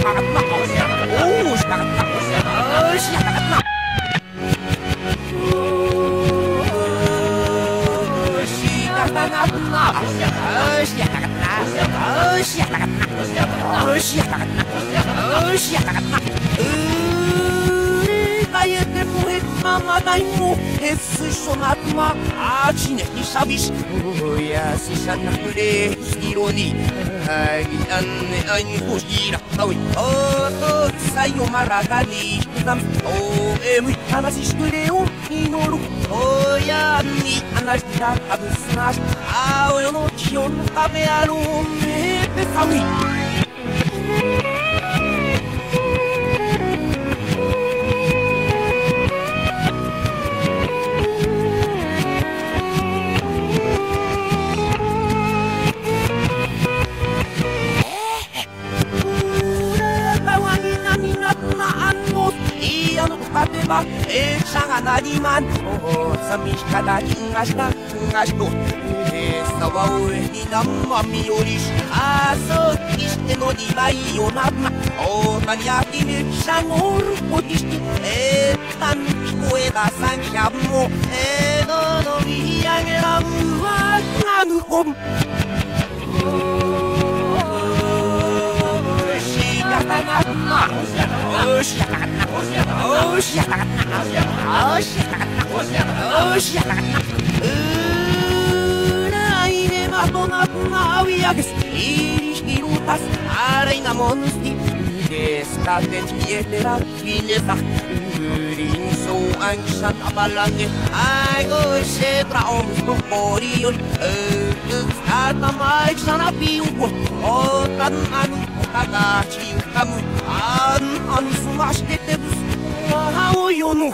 Sabis, ya si sana kule ironi, agi anne ani hujira tawi. Oh, sayo maragani, nam. Oh, emi anasi kule inoru. Oh, ya ni anasta abusnas. Ah, yo no quiero tabe alu me pesawi. Sanganadiman, oh, samishkada ingashna, ingashno. Sawa ni namami orish, aso kiste no dilai yonatma. Oh, tanyaki mi sangor potisti, tan kueda sangyamo, no viyangera muwa nanukom. Kamu an sumashite bus ao yono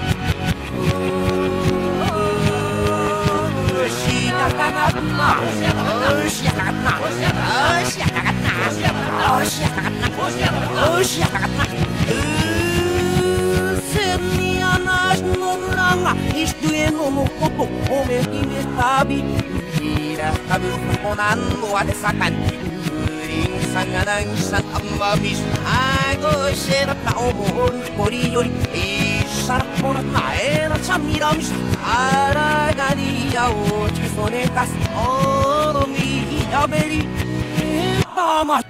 isto é no copo, o meu que me sabe. Tira, sabe, o a sacan. Sanganang san amabis, ago shera taomon koriyori. Isarap mo na era chamiramis. Aragani yao chisonekas. Oro mi yaberi. Pamat.